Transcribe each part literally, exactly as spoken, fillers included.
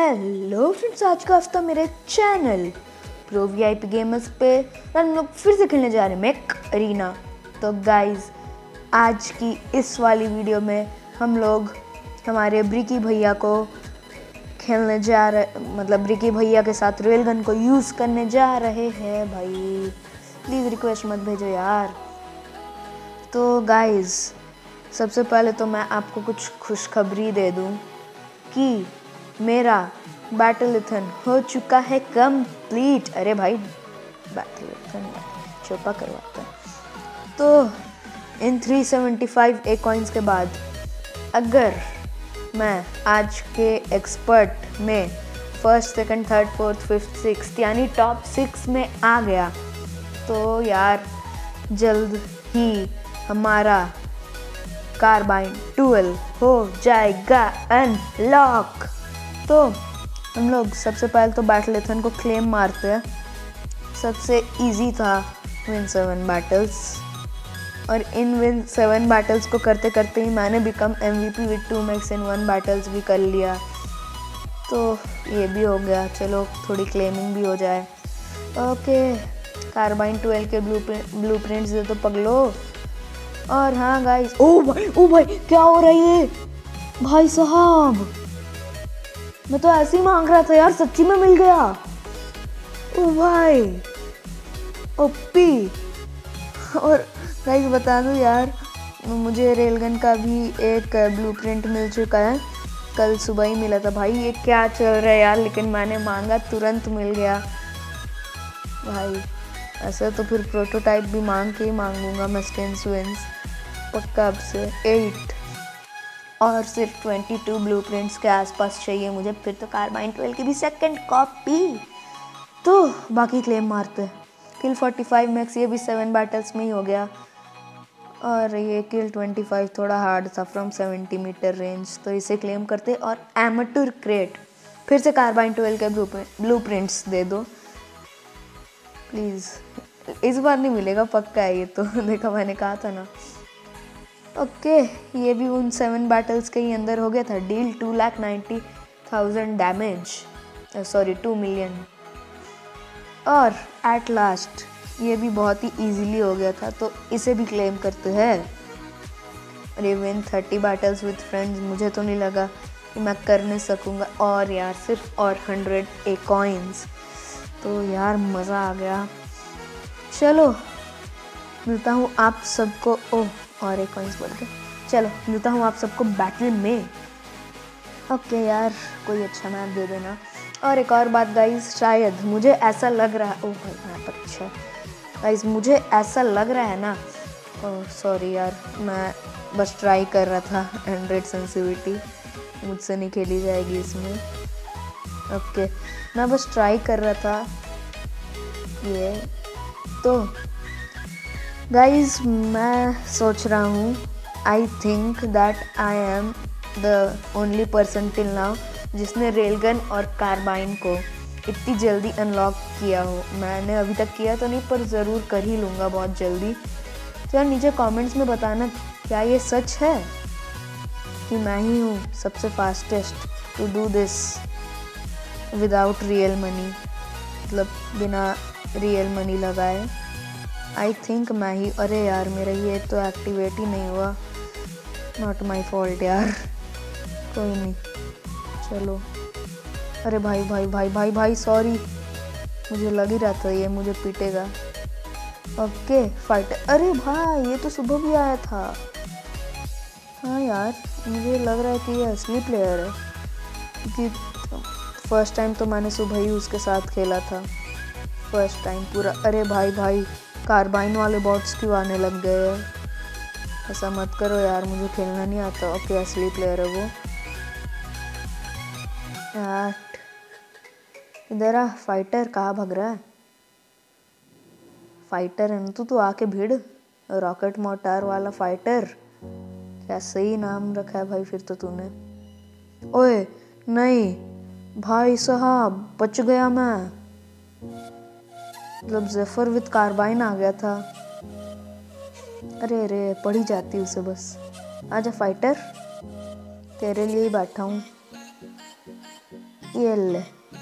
Hello friends, आज का हफ्ता मेरे चैनल प्रो वीआईपी गेमर्स पे हम लोग फिर से खेलने जा रहे हैं मेक अरीना। तो गाइज, आज की इस वाली वीडियो में हम लोग हमारे ब्रिकी भैया को खेलने जा रहे मतलब ब्रिकी भैया के साथ रेलगन को यूज़ करने जा रहे हैं। भाई प्लीज़ रिक्वेस्ट मत भेजो यार। तो गाइज, सबसे पहले तो मैं आपको कुछ खुशखबरी दे दूं कि मेरा बैटलथन हो चुका है कंप्लीट। अरे भाई, बैटलथन चोपा करवाता है। तो इन तीन सौ पचहत्तर ए कॉइन्स के बाद अगर मैं आज के एक्सपर्ट में first second third fourth fifth sixth यानी टॉप सिक्स में आ गया तो यार जल्द ही हमारा कार्बाइन ट्वेल्व हो जाएगा अनलॉक। तो हम लोग सबसे पहले तो बैटलथन को क्लेम मारते हैं। सबसे इजी था विन सेवन बैटल्स, और इन विन सेवन बैटल्स को करते करते ही मैंने become MVP with two max in one battles भी कर लिया। तो ये भी हो गया, चलो थोड़ी क्लेमिंग भी हो जाए। ओके, कार्बाइन ट्वेल्व के ब्लू ब्लू प्रिंट्स दे तो पगलो। और हाँ गाइस, ओ भाई ओ भाई क्या हो रहा है भाई साहब, मैं तो ऐसे ही मांग रहा था यार, सच्ची में मिल गया। ओ भाई ओपी। और गाइस बता दूं यार, मुझे रेलगन का भी एक ब्लूप्रिंट मिल चुका है, कल सुबह ही मिला था। भाई ये क्या चल रहा है यार, लेकिन मैंने मांगा तुरंत मिल गया भाई। ऐसा तो फिर प्रोटोटाइप भी मांग के ही मांगूंगा मैं स्किन्स विंस पक्का। अब से एट और सिर्फ बाईस ब्लूप्रिंट्स के आसपास चाहिए मुझे, फिर तो कार्बाइन ट्वेल्व की भी सेकंड कॉपी। तो बाकी क्लेम मारते हैं। किल पैंतालीस मैक्स, ये भी सेवन बैटल्स में ही हो गया। और ये किल पच्चीस थोड़ा हार्ड था फ्रॉम सेवेंटी मीटर रेंज, तो इसे क्लेम करते। और एमेटर क्रेट, फिर से कार्बाइन ट्वेल्व के ब्लूप्रिंट्स दे दो प्लीज़। इस बार नहीं मिलेगा पक्का है ये तो देखा, मैंने कहा था ना। ओके, ये भी उन सेवन बैटल्स के ही अंदर हो गया था। Deal two lakh ninety thousand damage, sorry two million. और एट लास्ट ये भी बहुत ही इजीली हो गया था, तो इसे भी क्लेम करते हैं। और ये win thirty battles with friends, मुझे तो नहीं लगा कि मैं कर नहीं सकूँगा। और यार सिर्फ और हंड्रेड ए कॉइन्स, तो यार मज़ा आ गया। चलो मिलता हूँ आप सबको। ओह, और एक कॉइन्स बढ़ गए। चलो मिलता हूँ आप सबको बैटल में। ओके यार, कोई अच्छा मैप दे देना। और एक और बात गाइस, शायद मुझे ऐसा लग रहा है, ओह भाई मैप अच्छा गाइस, मुझे ऐसा लग रहा है ना, ओह सॉरी यार, मैं बस ट्राई कर रहा था। हंड्रेड सेंसिटिविटी मुझसे नहीं खेली जाएगी इसमें। ओके, मैं बस ट्राई कर रहा था ये। तो गाइज, मैं सोच रहा हूँ, I think that I am the only person till now जिसने रेलगन और कार्बाइन को इतनी जल्दी अनलॉक किया हो। मैंने अभी तक किया तो नहीं, पर ज़रूर कर ही लूँगा बहुत जल्दी। तो यार नीचे कमेंट्स में बताना, क्या ये सच है कि मैं ही हूँ सबसे fastest to do this without real money, मतलब बिना रियल मनी लगाए। आई थिंक मैं ही। अरे यार, मेरा ये तो एक्टिवेट ही नहीं हुआ। नॉट माई फॉल्ट यार, कोई नहीं, चलो। अरे भाई भाई भाई भाई भाई सॉरी, मुझे लग ही रहा था ये मुझे पीटेगा। ओके फाइटर, अरे भाई ये तो सुबह भी आया था। हाँ यार, मुझे लग रहा है कि ये असली प्लेयर है, क्योंकि फर्स्ट टाइम तो मैंने सुबह ही उसके साथ खेला था, फर्स्ट टाइम पूरा। अरे भाई भाई, कार्बाइन वाले बॉट्स क्यों आने लग गए हैं? ऐसा मत करो यार, मुझे खेलना नहीं आता। ओके, असली प्लेयर है वो। यार इधर आ, फाइटर कहाँ भाग रहा है? फाइटर है ना तू, तो आके भिड़। रॉकेट मोटार वाला फाइटर, क्या सही नाम रखा है भाई फिर तो तूने। ओए नहीं भाई साहब, बच गया मैं। मतलब जेफर विद कार्बाइन आ गया था। अरे अरे, पड़ ही जाती उसे बस। आजा फाइटर, तेरे लिए ही बैठा हूँ। ये ले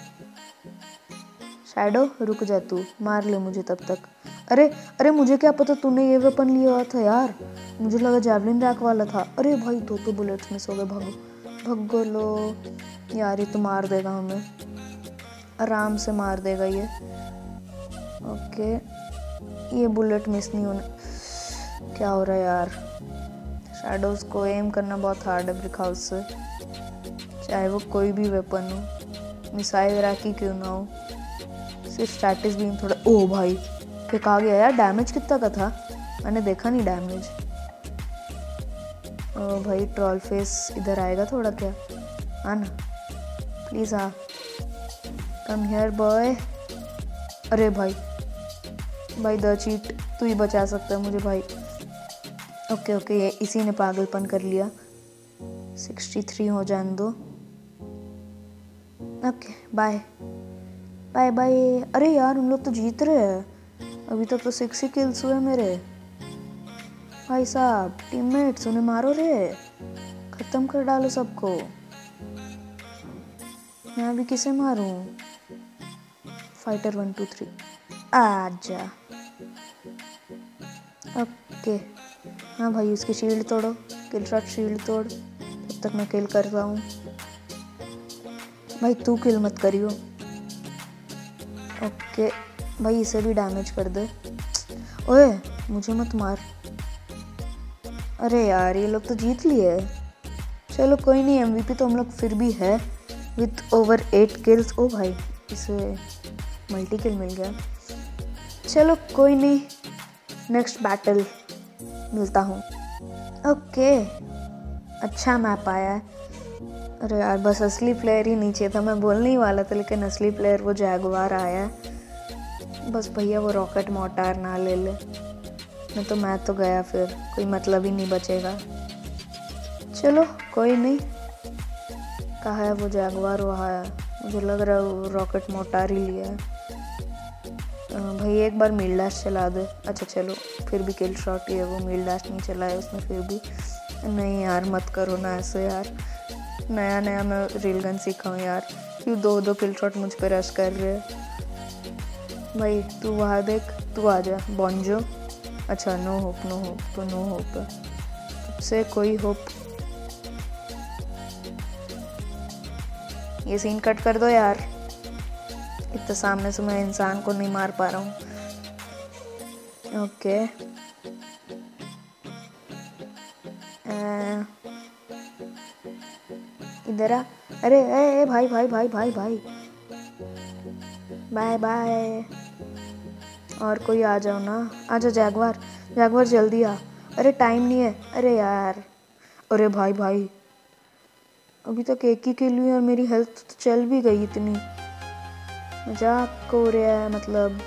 शैडो, रुक जा तू, मार ले मुझे तब तक। अरे अरे मुझे क्या पता तूने ये वेपन लिया हुआ था यार, मुझे लगा जैवलिन रैक वाला था। अरे भाई दो तो बुलेट्स मिस हो गए, भागो भगो लो यार, ये तो मार देगा हमें, आराम से मार देगा ये। ओके ये बुलेट मिस नहीं होना, क्या हो रहा है यार। शैडोज को एम करना बहुत हार्ड है ब्रिक हाउस से, चाहे वो कोई भी वेपन हो, मिसाइल रैक ही क्यों ना हो, सिर्फ स्टैटिस बीम थोड़ा। ओ भाई क्या कहा गया यार, डैमेज कितना का था, मैंने देखा नहीं डैमेज। ओ भाई ट्रॉल फेस इधर आएगा थोड़ा क्या, आना प्लीज़ आ, कम हियर बॉय। अरे भाई भाई द चीट, तू ही बचा सकता है मुझे भाई। ओके ओके ये इसी ने पागलपन कर लिया, सिक्सटी थ्री हो जान दो। Okay bye bye bye. अरे यार उन लोग तो जीत रहे हैं, अभी तक तो सिक्स ही किल्स हुए मेरे। भाई साहब टीममेट्स उन्हें मारो रे, खत्म कर डालो सबको। मैं अभी किसे मारूं, फाइटर वन टू थ्री आजा। ओके हाँ भाई उसकी शील्ड तोड़ो, किल शॉट शील्ड तोड़, तब तक मैं किल कर रहा हूँ। भाई तू किल मत करियो। ओके भाई इसे भी डैमेज कर दे। ओए मुझे मत मार। अरे यार ये लोग तो जीत लिए, चलो कोई नहीं, एमवीपी तो हम लोग फिर भी है विथ ओवर एट किल्स। ओ भाई इसे मल्टी किल मिल गया, चलो कोई नहीं, नेक्स्ट बैटल मिलता हूँ। ओके अच्छा मैप आया है। अरे यार बस असली प्लेयर ही नीचे था, मैं बोलने ही वाला था, लेकिन असली प्लेयर वो जैगवार आया है। बस भैया वो रॉकेट मोटार ना ले ले, मैं तो मैं तो गया, फिर कोई मतलब ही नहीं बचेगा। चलो कोई नहीं, कहाँ है वो जैगवार, वहाँ है, मुझे लग रहा है वो रॉकेट मोटार ही लिया है। भाई एक बार मील डैश चला दे। अच्छा चलो फिर भी किल शॉट ही है वो, मील डैश नहीं चलाया उसने फिर भी। नहीं यार मत करो ना ऐसे यार, नया नया मैं रेलगन सीखा हूँ यार, क्यों दो दो किल शॉट मुझ पे रश कर रहे हैं। भाई तू वहाँ देख, तू आ जा बॉन्जो। अच्छा नो होप नो होप, तो नो होप है तुझसे कोई होप। ये सीन कट कर दो यार, इतना सामने से मैं इंसान को नहीं मार पा रहा हूँ। ओके इधर आ। अरे ए, ए भाई भाई भाई भाई भाई बाय बाय। और कोई आ जाओ ना, आ जाओ जैगवार, जैगवार जल्दी आ। अरे टाइम नहीं है, अरे यार। अरे भाई भाई अभी तक एक ही किल हुई और मेरी हेल्थ तो चल भी गई इतनी, मजाक हो रहा है मतलब।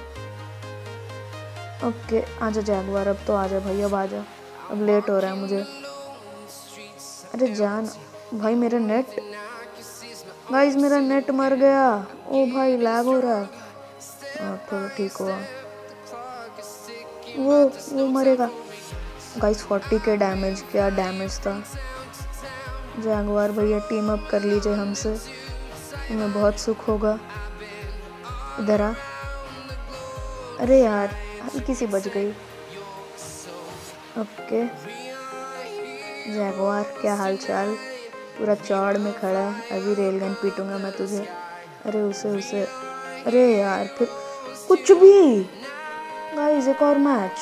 ओके आजा जैगवार, अब तो आजा भाई, अब आजा, अब लेट हो रहा है मुझे। अरे जान भाई, मेरा नेट गाइस, मेरा नेट मर गया। ओ भाई लैग हो रहा है, हाँ थोड़ा ठीक हुआ। वो वो मरेगा गाइस, फोर्टी के डैमेज, क्या डैमेज था। जैगवार भैया टीम अप कर लीजिए हमसे, हमें बहुत सुख होगा। इधर आ। अरे यार हल्की सी बच गई। ओके जैगवार क्या हाल चाल, पूरा चौड़ में खड़ा है, अभी रेलगन पीटूंगा मैं तुझे। अरे उसे उसे अरे यार फिर कुछ भी। गाइस एक और मैच,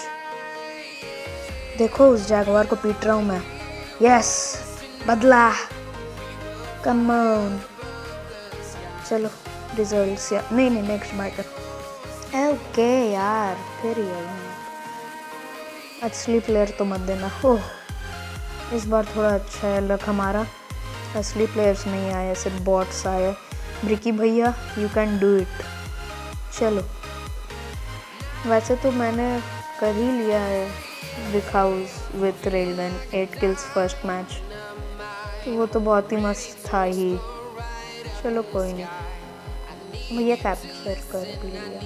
देखो उस जैगवार को पीट रहा हूँ मैं। यस बदला, कम ऑन। चलो रिजल्ट्स या नहीं नहीं नेक्स्ट बैटल। ओके यार फिर यही असली प्लेयर तो मत देना। ओह इस बार थोड़ा अच्छा है लक हमारा, असली प्लेयर्स नहीं आए, सिर्फ बॉट्स आए। ब्रिकी भैया यू कैन डू इट। चलो वैसे तो मैंने कर ही लिया है Brickhouse with railgun, eight kills first match, तो वो तो बहुत ही मस्त था ही। चलो कोई नहीं, भैया कैप्चर कर लिया।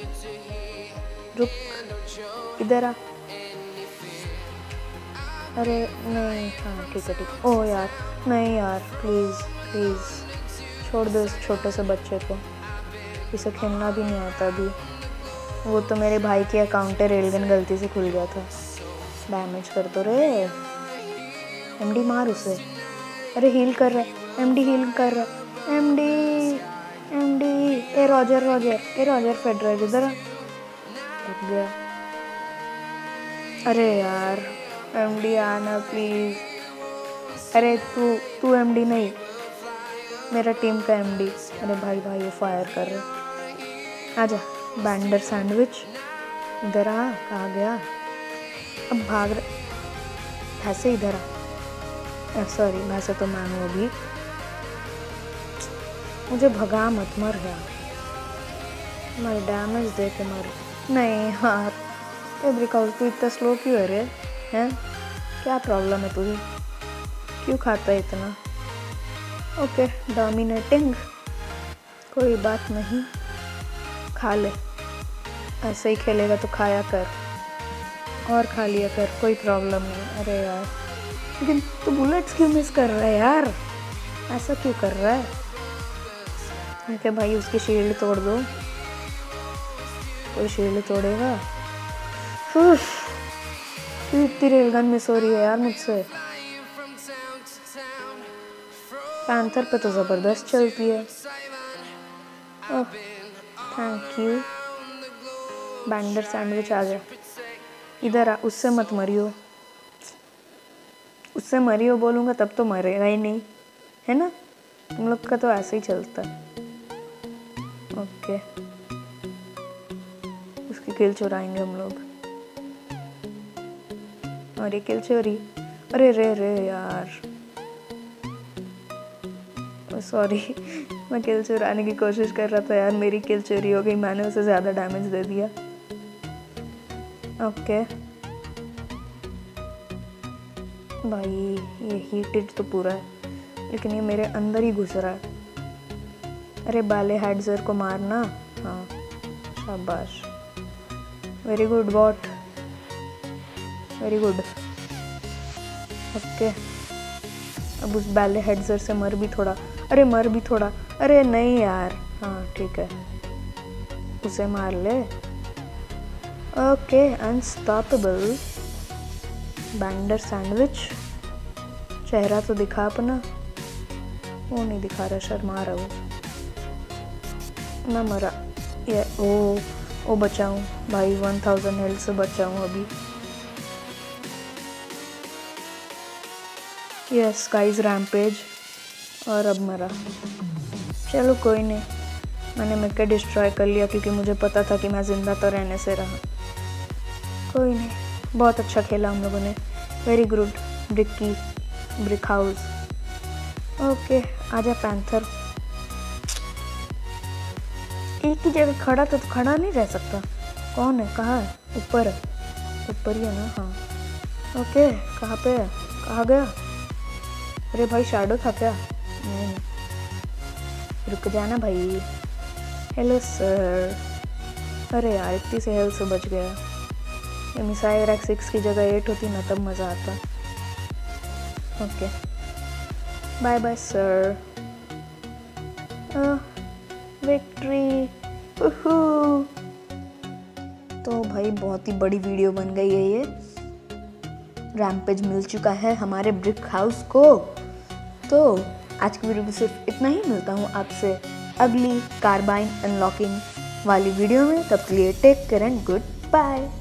रुक इधर आ। अरे नहीं, हाँ ठीक है ठीक है। ओह यार नहीं यार, प्लीज़ प्लीज़ छोड़ दो इस छोटे से बच्चे को, इसे खेलना भी नहीं आता अभी। वो तो मेरे भाई के अकाउंट पे रेलगन गलती से खुल गया था। डैमेज कर दो रे, एमडी मार उसे। अरे हील कर रहा है एमडी, हील कर रहा है एमडी, एमडी। ए रॉजर रॉजर ए रॉजर फेडरर इधर रुक गया। अरे यार एमडी आना प्लीज। अरे तू तू एमडी नहीं, मेरा टीम का एमडी। अरे भाई भाई वो फायर कर रहे। आजा बैंडर सैंडविच, इधर आ। कहाँ गया? अब भाग रहे भैंसे, इधर आ। सॉरी भैंसे तो मैं हूँ अभी। मुझे भगा मत, मर गया। मर, डैमेज दे के मर। नहीं यार, ये ब्रिकहाउस तू इतना स्लो क्यों है रे? हैं क्या प्रॉब्लम है तुझे? क्यों खाता है इतना? ओके डोमिनेटिंग, कोई बात नहीं, खा ले। ऐसे ही खेलेगा तो खाया कर, और खा लिया कर, कोई प्रॉब्लम नहीं। अरे यार लेकिन तू बुलेट्स क्यों मिस कर रहा है यार? ऐसा क्यों कर रहा है? ठीक है भाई, उसकी शील्ड तोड़ दो। कोई शील्ड तोड़ेगा? क्यों इतनी रेलगन मिस हो रही है यार मुझसे? पैंथर पे तो ज़बरदस्त चलती है। Oh thank you. Bender Sandwich आ जा, इधर आ। उससे मत मरियो, उससे मरियो बोलूँगा तब तो मरेगा ही नहीं, है ना? तुम लोग का तो ऐसे ही चलता है। ओके उसकी किल चुराएंगे हम लोग। और ये किल चोरी, अरे रे रे यार सॉरी, मैं किल चुराने की कोशिश कर रहा था यार, मेरी किल चोरी हो गई, मैंने उसे ज़्यादा डैमेज दे दिया। ओके भाई ये हीटेड तो पूरा है, लेकिन ये मेरे अंदर ही घुस रहा है। अरे बाले हाइड्जर को मारना। हाँ शाबाश, very good bot, very good. Okay अब उस बैले हेडजर से मर भी थोड़ा। अरे मर भी थोड़ा। अरे नहीं यार, हाँ ठीक है, उसे मार ले। Okay unstoppable. बैंडर सैंडविच, चेहरा तो दिखा अपना। वो नहीं दिखा रहा, शर्मा रहा वो। मैं मरा। ये ओ ओ बचाऊं भाई, वन थाउजेंड हेल्थ से बचाऊं अभी। यस गाइस रैम्पेज, और अब मरा। चलो कोई नहीं, मैंने मेक डिस्ट्रॉय कर लिया क्योंकि मुझे पता था कि मैं ज़िंदा तो रहने से रहा। कोई नहीं, बहुत अच्छा खेला हम लोगों ने। Very good Bricky, Brickhouse. Okay आजा पैंथर। एक ही जगह खड़ा तो, तो खड़ा नहीं रह सकता। कौन है? कहाँ है? ऊपर है, ऊपर ही है ना? हाँ ओके कहाँ पे है? कहाँ गया? अरे भाई शैडो था क्या? नहीं, रुक जाना भाई। Hello sir. अरे यार इतनी से हेल्थ से बच गया। ये मिसाइल रैक सिक्स की जगह एट होती ना तब मज़ा आता। Okay bye bye sir. Victory. तो भाई बहुत ही बड़ी वीडियो बन गई है ये। रैम्पेज मिल चुका है हमारे ब्रिक हाउस को। तो आज की वीडियो में सिर्फ इतना ही। मिलता हूँ आपसे अगली कार्बाइन अनलॉकिंग वाली वीडियो में। तब के लिए take care and good bye.